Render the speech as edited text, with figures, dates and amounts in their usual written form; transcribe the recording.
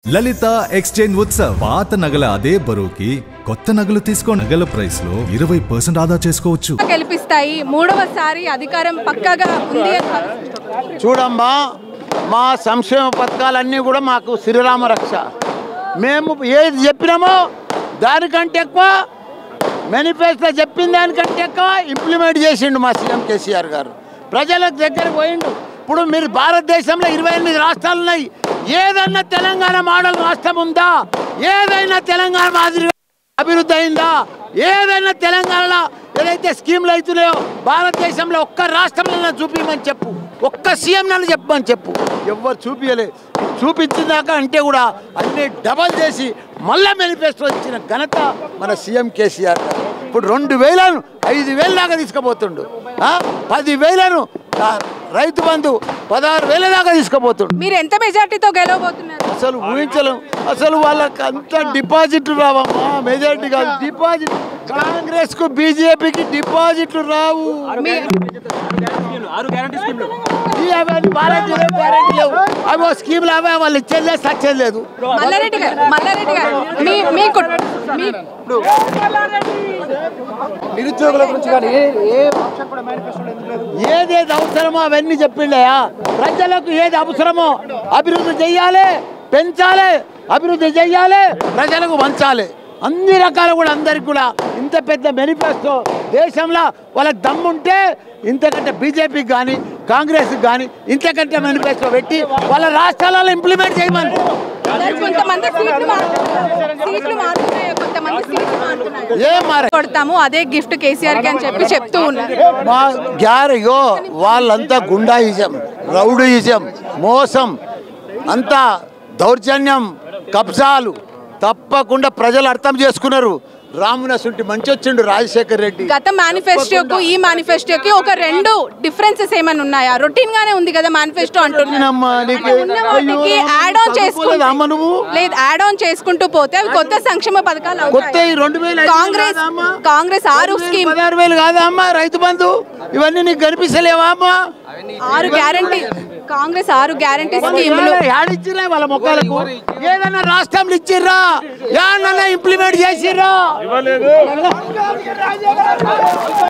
లలిత exchange Utsav పాత నగల అదే బరువుకి కొత్త నగలు తీసుకో నగల ప్రైస్ లో 20% ఆదా చేసుకోవచ్చు. గెలిపిస్తాయి మూడవసారి అధికారం పక్కాగా ఉంది. చూడమ్మా, మా సంక్షేమ పథకాలన్నీ కూడా మాకు శ్రీరామ రక్ష. మేము ఏది చెప్పినామో దానికంటే ఎక్కువ మేనిఫెస్టో చెప్పిన దానికంటే ఎక్కువ ఇంప్లిమెంట్ చేసిండు మా సీఎం కేసీఆర్ గారు. ప్రజలకు దగ్గర పోయిండు. ఇప్పుడు మీరు భారతదేశంలో 28 రాష్ట్రాలు ఉన్నాయి. ఏదన్నా తెలంగాణ మోడల్ రాష్ట్రం ఉందా? ఏదైనా తెలంగాణ మాదిరిగా అభివృద్ధి అయిందా? ఏదైనా తెలంగాణలో ఏదైతే స్కీమ్లు అవుతున్నాయో భారతదేశంలో ఒక్క రాష్ట్రంలో చూపించమని చెప్పు, ఒక్క సీఎం నన్ను చెప్పమని చెప్పు. ఎవ్వరు చూపించలేదు. చూపించిందాక అంటే కూడా అన్నీ డబల్ చేసి మళ్ళీ మేనిఫెస్టో ఇచ్చిన ఘనత మన సీఎం కేసీఆర్ గారు. ఇప్పుడు 2000ను 5000 దాకా తీసుకుపోతుండు. 10,000ను రైతు బంధు 16,000 దాకా తీసుకుపోతుండు. మీరు ఎంత మెజార్టీతో గెలవబోతున్నారు? అసలు ఊహించలేం. అసలు వాళ్ళకి అంత డిపాజిట్లు రావమ్మా. మెజార్టీ కాదు, డిపాజిట్. కాంగ్రెస్ కు బీజేపీకి డిపాజిట్లు రావు. అవి స్కీమ్లు అవే వాళ్ళు ఇచ్చేది సచ్చేది లేదు. మల్లారెడ్డి గారు నిరుద్యోగుల గురించి ఏదేది అవసరమో అవన్నీ చెప్పిండయా. ప్రజలకు ఏది అవసరమో అభివృద్ధి చెయ్యాలి, పెంచాలి, అభివృద్ధి చెయ్యాలి, ప్రజలకు పంచాలి. అన్ని రకాలు కూడా అందరికి కూడా ఇంత పెద్ద మేనిఫెస్టో దేశంలో వాళ్ళకి దమ్ముంటే ఇంతకంటే బీజేపీకి కానీ కాంగ్రెస్కి కానీ ఇంతకంటే మేనిఫెస్టో పెట్టి వాళ్ళ రాష్ట్రాలలో ఇంప్లిమెంట్ చేయమని. కొడతాము అదే గిఫ్ట్ కేసీఆర్ కి అని చెప్పి చెప్తూ ఉన్నారు. మా గ్యారయో వాళ్ళంతా గుండాయిజం, రౌడీయిజం, మోసం, అంతా దౌర్జన్యం, కబ్జాలు తప్పకుండా ప్రజలు అర్థం చేసుకున్నారు. రామునసుంటి మంచి వచ్చిండు రాజశేఖర్ రెడ్డి. గత మేనిఫెస్టోకు ఈ మేనిఫెస్టోకి ఒక 2 డిఫరెన్సెస్ ఏమైనా ఉన్నాయా? రొటీన్ గానే ఉంది కదా మేనిఫెస్టో అంటున్నాం. యాడ్ ఆన్ చేసుకుంటూ పోతే అవి కొత్త సంక్షేమ పథకాలు అవుతాయి. కాంగ్రెస్ 6 స్కీమ్ 16,000 కాదా అమ్మా? రైతు బంధు ఇవన్నీ నీకు కనిపిస్తలేవా అమ్మా? 6 గ్యారంటీ కాంగ్రెస్ 6 గ్యారంటీ స్కీములు ఇచ్చిరా వాళ్ళ మొక్కలకు. ఏదైనా రాష్ట్రంలో ఇచ్చిర్రా? ఏమన్నా ఇంప్లిమెంట్ చేసిర్రా?